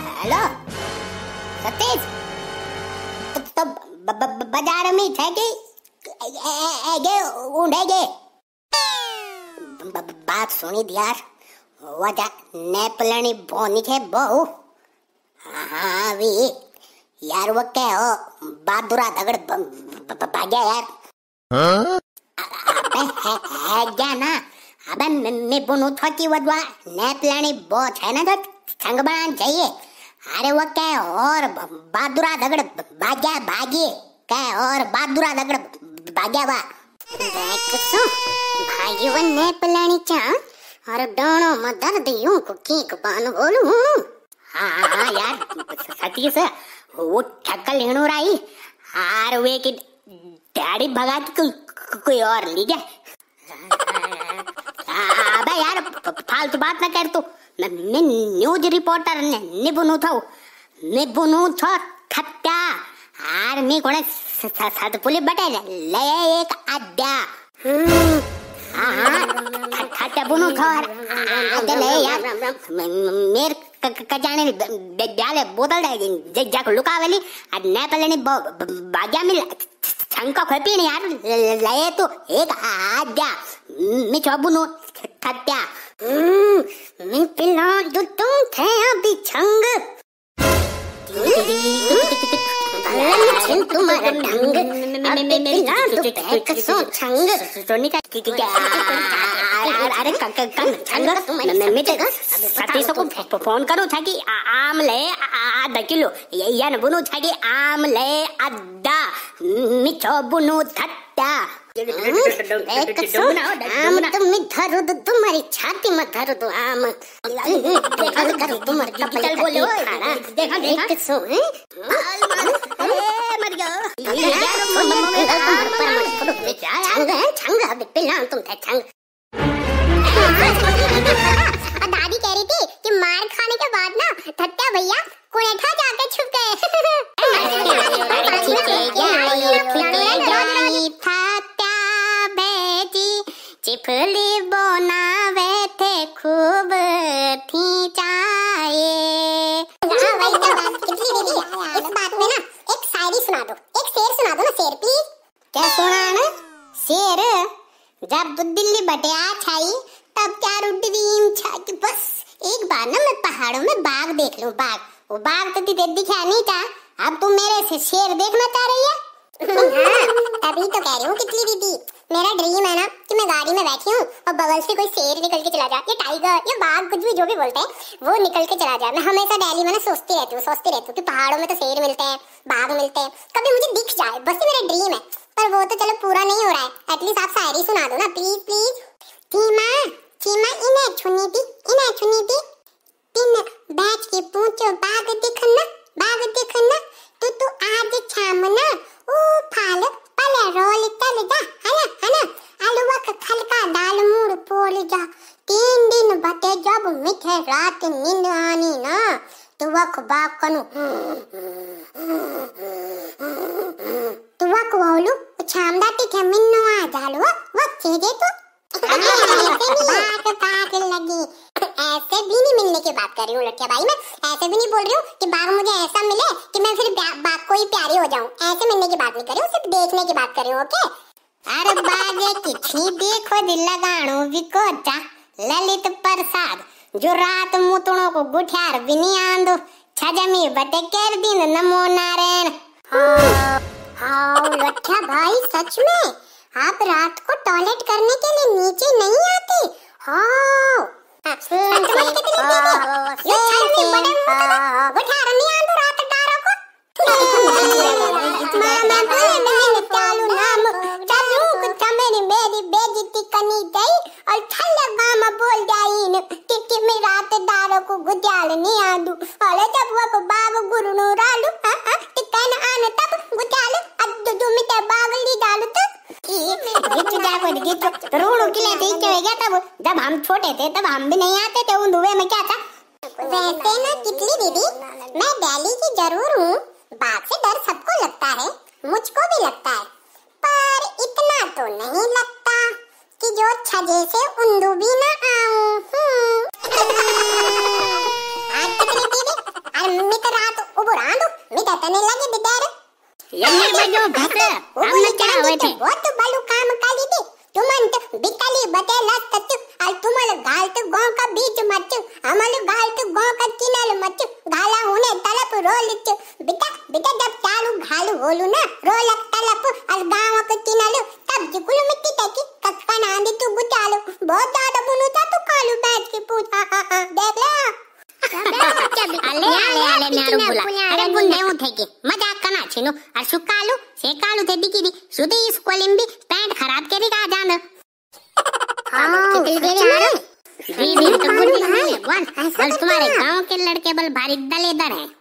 Hello Satish, तो बाजार में थे कि ऊँढेगे? बात सुनी यार, वजह ने पलनी बोनी के बहु। हाँ वी यार, वो क्या हो बहादुरा दगड़ भाग्या यार। अबे है क्या ना, अबे मैं बोलूँ था कि वजह ने पलनी बहुत है ना, तो संग बनाना चाहिए। अरे वो क्या और बहादुरा दगड़ भाग्या भागी क्या, और बहादुरा दगड़ भाग्या वा भाई वो ने पलानी चाह और दोनों मदर दियों को की बान बोलूं। हाँ यार सतीश, वो ठक्कल लेनो राई हार वे की डैडी भगा की कोई और ली गया। अबे यार फालतू बात ना कर तू। मैं न्यूज रिपोर्टर ने बुनू था खत्या आर मी कोणे साथ पुलिस बटे ले एक आद्या। हाँ खत्या बुनू था ले यार, मेर कजाने डाले बोतल दे जाकर लुकावेली और ने पहले नहीं बाग्या मिल शंका खपी नहीं यार, ले तो एक आद्या मी चौबुनू खत्या। मैं पिला जो तुम थे अभी छंग तुम्हारा ढंग अबे पिला तो पैक सो छंग सोनी का अरे छंग मैं सतीश को फोन करूँ था कि आम ले आधा किलो या न बुनू था कि आम ले आधा मिठो बुनू थत्ता आम तुम धरो तो तुम्हारी छाती में धरो तो आम करो तुम्हारे कपड़े बोलो देखा देखा सो है मर गया छंग अबे पिला तुम थे छंग। दादी कह रही थी कि मार खाने के बाद ना थत्या भैया कुनेठा जाके छुप गए। चिपली बनावे थे खूब थी चाहे। इस बात में ना एक शायरी सुना दो, एक शेर सुना दो ना, शेर प्लीज। क्या सुनाना शेर? जब दिल्ली बटिया छाई तब चारों ड्रीम छाई। बस एक बार ना मैं पहाड़ों में बाघ देख लूं, बाघ। वो बाघ तो दिखा नहीं था, अब तुम मेरे से शेर देखना चाह रही है? हाँ, तभी तो कह रही हूँ कितली दीदी, मेरा ड्रीम है ना कि मैं गाड़ी में बैठी हूँ और बगल से कोई शेर निकल के चला जाए, ये टाइगर ये बाघ कुछ भी जो भी बोलते हैं वो निकल के चला जाए। मैं हमेशा दिल्ली में ना सोचती रहती हूँ कि पहाड़ों में तो शेर मिलते हैं, बाघ मिलते हैं, कभी मुझे दिख जाए, बस ये मेरा ड्रीम है। पर वो तो चलो पूरा नहीं हो रहा है, एटलीस्ट आप शायरी सुना दो ना प्लीज प्लीज। चीमा चीमा इन्हें छुनी थी तीन बैठ के पूछो बाघ दिखना तो आज शाम ना ओ फाल पले रोल चल जा है ना आलूवा का खलका दाल मूड़ पोल जा। 3 दिन बते जब मिठे रात नींद आनी ना तो वक बाप कनु तो वक वालू छामदाती थे मिन्नो आ जालू वक चेजे तो बात लगी। ऐसे भी नहीं मिलने की बात कर रही हूँ लड़किया भाई, मैं ऐसे भी नहीं बोल रही हूँ कि बाघ मुझे ऐसा मिले कि मैं फिर बाघ को ही प्यारी हो जाऊँ, ऐसे मिलने की बात नहीं कर रही हूँ, सिर्फ देखने की बात कर रही हूँ। ओके अरे बाजे किछी देखो दिल लगाणो विकोचा ललित प्रसाद जो रात मुतुणों को गुठियार भी नहीं आंदो छजमी बटे कर दिन नमो नारायण। हाँ लड़किया भाई सच में आप रात को टॉयलेट करने के लिए नीचे नहीं आते? हाँ मेरी बेइज्जती करनी गई और छल्ला बोल जाइन कि मैं रात दारों को गुजाल नहीं आदू और जब वो बाग गुरु नो रालू टिकन आने तब गुजाल अद जो मिटे बाग ली डालू तो रोड़ू के लिए गया तब जब हम छोटे थे तब हम भी नहीं आते थे उन धुएं में क्या था। वैसे ना कितली दीदी मैं दिल्ली की जरूर हूँ, बाघ से डर सबको लगता है, मुझको भी लगता है, पर इतना तो नहीं लगता कि जो छजे से उंदू भी ना आऊं। अरे मी तर राहतो उभो राहतो मी तर तने लगे बिदार यन्नी बजो भस हमने क्या हुए थे बहुत बालू काम काली दे तुमन बिकाली बतेला तत al तुम्हाला घालत गांव का बीच मच आम्हाला घालत गांव का किनारे मच घाला होने तलप रोलच बेटा बेटा जब चालू घालू बोलू ना रोलक तलप al गांव का किनारे तब जिकुल मिट्टी तकी कक्का नांदी तू बुचालो बहुत ज्यादा बुनु था तू कालू बैठ के पूछा देख ले अले अले अले नारू बोला अरे गुंडे उठे के मजाक करना छिनो और सुकालू से कालू थे दिकी दी सुदे स्कूल में भी पैंट खराब के दिखा जान हां दीदी तो गुंडी है बल तुम्हारे गांव के लड़के बल भारी दलेदर हैं